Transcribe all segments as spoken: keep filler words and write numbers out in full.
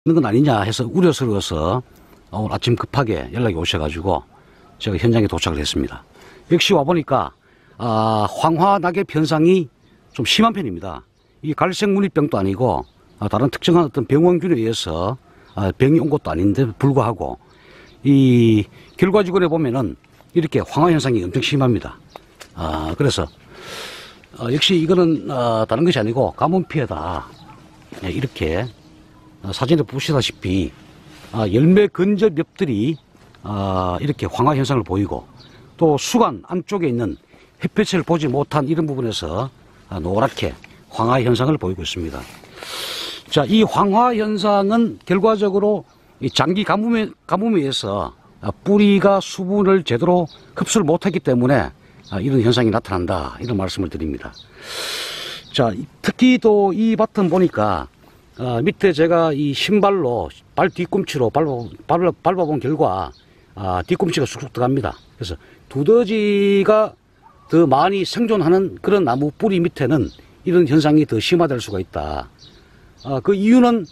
건 아니냐 해서 우려스러워서 오늘 아침 급하게 연락이 오셔가지고 제가 현장에 도착을 했습니다. 역시 와보니까 아, 황화 낙엽 현상이 좀 심한 편입니다. 이 갈색무늬병도 아니고 아, 다른 특정한 어떤 병원균에 의해서 아, 병이 온 것도 아닌데 불구하고 이 결과적으로 보면은 이렇게 황화 현상이 엄청 심합니다. 아, 그래서 아, 역시 이거는 아, 다른 것이 아니고 가뭄 피해다. 네, 이렇게 아, 사진에 보시다시피 아, 열매 근접 엽들이 아, 이렇게 황화 현상을 보이고 또 수관 안쪽에 있는 햇빛을 보지 못한 이런 부분에서 아, 노랗게 황화 현상을 보이고 있습니다. 자, 이 황화 현상은 결과적으로 이 장기 가뭄에, 가뭄에 의해서 아, 뿌리가 수분을 제대로 흡수를 못했기 때문에 아, 이런 현상이 나타난다, 이런 말씀을 드립니다. 자, 특히 또 이 밭은 보니까 아, 밑에 제가 이 신발로 발 뒤꿈치로 밟아, 밟아, 밟아본 결과 아, 뒤꿈치가 쑥쑥 들어갑니다. 그래서 두더지가 더 많이 생존하는 그런 나무 뿌리 밑에는 이런 현상이 더 심화될 수가 있다. 아, 그 이유는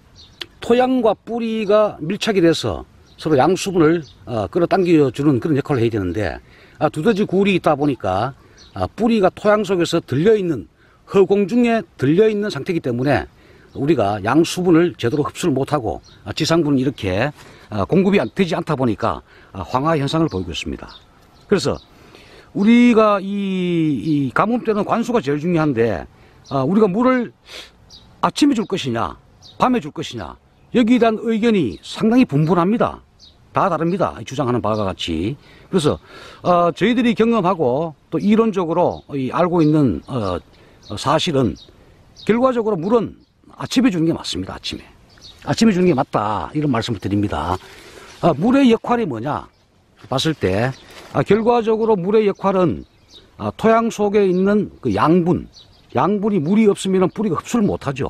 토양과 뿌리가 밀착이 돼서 서로 양수분을 아, 끌어당겨주는 그런 역할을 해야 되는데 아, 두더지 굴이 있다 보니까 아, 뿌리가 토양 속에서 들려있는 허공 중에 들려있는 상태이기 때문에 우리가 양수분을 제대로 흡수를 못하고 아, 지상분은 이렇게 아, 공급이 되지 않다 보니까 아, 황화 현상을 보이고 있습니다. 그래서 우리가 이, 이 가뭄 때는 관수가 제일 중요한데 아, 우리가 물을 아침에 줄 것이냐 밤에 줄 것이냐 여기에 대한 의견이 상당히 분분합니다. 다 다릅니다. 주장하는 바와 같이. 그래서 어, 저희들이 경험하고 또 이론적으로 이 알고 있는 어, 사실은 결과적으로 물은 아침에 주는 게 맞습니다. 아침에 아침에 주는 게 맞다, 이런 말씀을 드립니다. 아, 물의 역할이 뭐냐 봤을 때 아, 결과적으로 물의 역할은 아, 토양 속에 있는 그 양분 양분이 물이 없으면 뿌리가 흡수를 못하죠.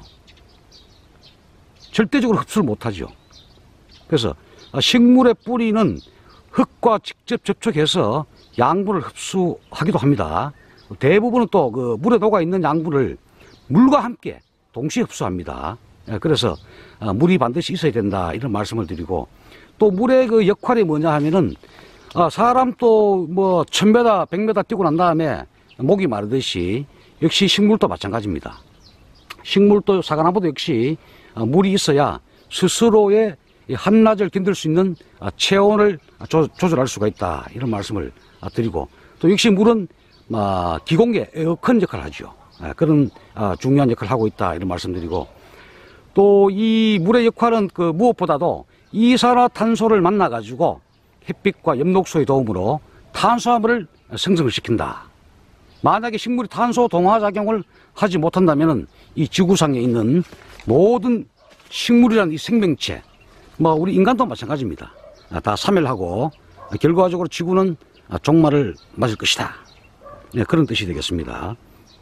절대적으로 흡수를 못하죠. 그래서 아, 식물의 뿌리는 흙과 직접 접촉해서 양분을 흡수하기도 합니다. 대부분은 또 그 물에 녹아 있는 양분을 물과 함께 동시에 흡수합니다. 그래서 물이 반드시 있어야 된다, 이런 말씀을 드리고, 또 물의 그 역할이 뭐냐 하면은 사람 또 뭐 천 미터, 백 미터 뛰고 난 다음에 목이 마르듯이 역시 식물도 마찬가지입니다. 식물도 사과나무도 역시 물이 있어야 스스로의 한낮을 견딜 수 있는 체온을 조절할 수가 있다, 이런 말씀을 드리고, 또 역시 물은 기공계 에어컨 역할을 하죠. 그런 중요한 역할을 하고 있다, 이런 말씀드리고, 또 이 물의 역할은 그 무엇보다도 이산화탄소를 만나 가지고 햇빛과 엽록소의 도움으로 탄수화물을 생성을 시킨다. 만약에 식물이 탄소 동화작용을 하지 못한다면은 이 지구상에 있는 모든 식물이라는 이 생명체, 뭐 우리 인간도 마찬가지입니다. 다 사멸하고 결과적으로 지구는 종말을 맞을 것이다. 네, 그런 뜻이 되겠습니다.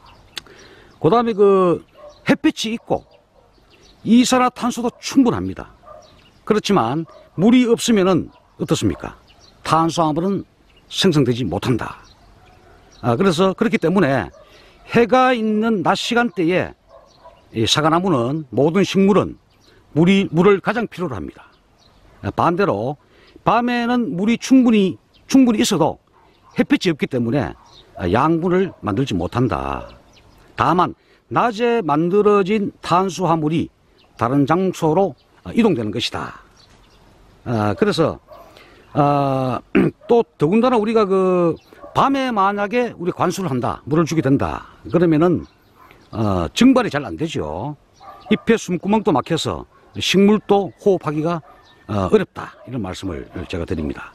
그 다음에 그 햇빛이 있고 이산화탄소도 충분합니다. 그렇지만 물이 없으면은 어떻습니까? 탄수화물은 생성되지 못한다. 아, 그래서 그렇기 때문에 해가 있는 낮 시간대에 이 사과나무는, 모든 식물은 물이, 물을 가장 필요로 합니다. 반대로 밤에는 물이 충분히 충분히 있어도 햇빛이 없기 때문에 양분을 만들지 못한다. 다만 낮에 만들어진 탄수화물이 다른 장소로 이동되는 것이다. 아, 그래서 아, 또 더군다나 우리가 그 밤에 만약에 우리 관수를 한다, 물을 주게 된다, 그러면은 어, 증발이 잘 안 되죠. 잎에 숨구멍도 막혀서 식물도 호흡하기가 어, 어렵다, 이런 말씀을 제가 드립니다.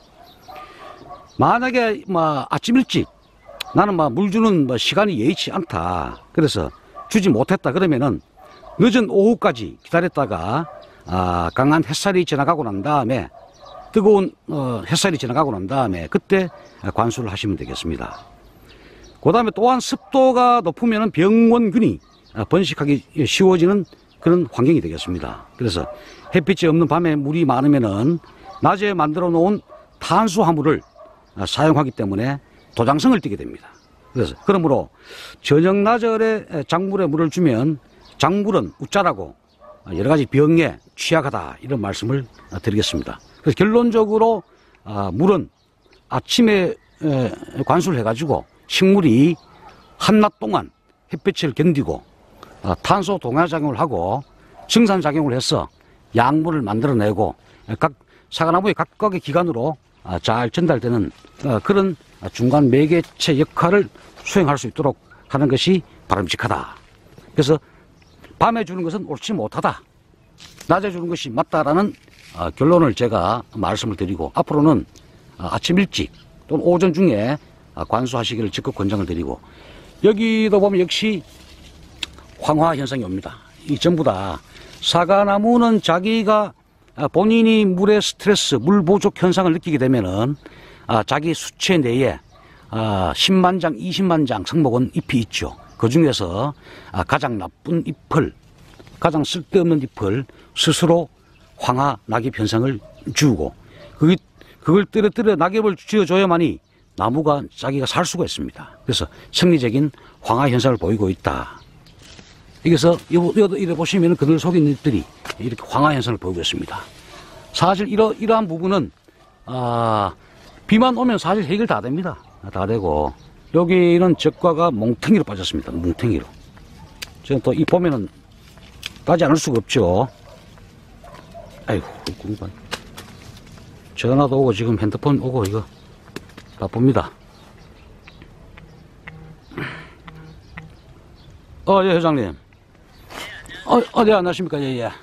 만약에 뭐 아침 일찍 나는 막 물 주는 뭐 시간이 예의치 않다, 그래서 주지 못했다 그러면은 늦은 오후까지 기다렸다가 아, 강한 햇살이 지나가고 난 다음에 뜨거운 어, 햇살이 지나가고 난 다음에 그때 관수를 하시면 되겠습니다. 그 다음에 또한 습도가 높으면 병원균이 번식하기 쉬워지는 그런 환경이 되겠습니다. 그래서 햇빛이 없는 밤에 물이 많으면은 낮에 만들어 놓은 탄수화물을 사용하기 때문에 도장성을 띠게 됩니다. 그래서 그러므로 저녁 나절에 작물에 물을 주면 작물은 웃자라고 여러 가지 병에 취약하다 이런 말씀을 드리겠습니다. 그래서 결론적으로 물은 아침에 관수를 해가지고 식물이 한낮 동안 햇빛을 견디고 탄소 동화작용을 하고 증산작용을 해서 양분을 만들어내고 각 사과나무의 각각의 기관으로 잘 전달되는 그런 중간 매개체 역할을 수행할 수 있도록 하는 것이 바람직하다. 그래서 밤에 주는 것은 옳지 못하다, 낮에 주는 것이 맞다라는 결론을 제가 말씀을 드리고, 앞으로는 아침 일찍 또는 오전 중에 관수하시기를 적극 권장을 드리고, 여기도 보면 역시 황화 현상이 옵니다. 이 전부 다 사과나무는 자기가 본인이 물의 스트레스, 물 부족 현상을 느끼게 되면은 자기 수체 내에 십만 장, 이십만 장 성목은 잎이 있죠. 그 중에서 가장 나쁜 잎을, 가장 쓸데없는 잎을 스스로 황화 낙엽 현상을 주고, 그걸, 그걸 떨어뜨려 낙엽을 지어줘야만이 나무가 자기가 살 수가 있습니다. 그래서 생리적인 황화 현상을 보이고 있다. 여기서 이래 보시면 그들 속에 있는 잎들이 이렇게 황화 현상을 보이고 있습니다. 사실 이러, 이러한 부분은 아, 비만 오면 사실 해결 다 됩니다. 다 되고, 여기는 적과가 뭉탱이로 빠졌습니다. 뭉탱이로. 지금 또 이 보면은 따지 않을 수가 없죠. 아이고, 공간. 전화도 오고 지금 핸드폰 오고 이거 바쁩니다. 어, 예, 회장님. 어, 어, 네, 안녕하십니까. 예, 예.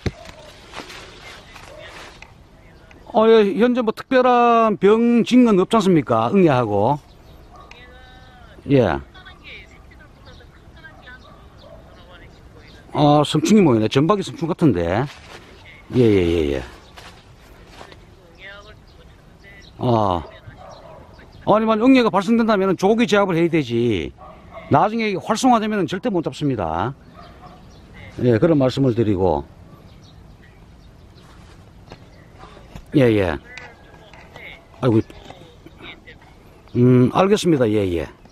어, 예, 현재 뭐 특별한 병 징은 없지 않습니까? 응애하고. 예. 아, 성충이 모이네. 전박이 성충 같은데. 예, 예, 예, 예. 아. 아니면 응애가 발생된다면 조기 제압을 해야 되지. 나중에 활성화되면 절대 못 잡습니다. 예, 그런 말씀을 드리고. 예, 예. 아이고. 음, 알겠습니다. 예, 예.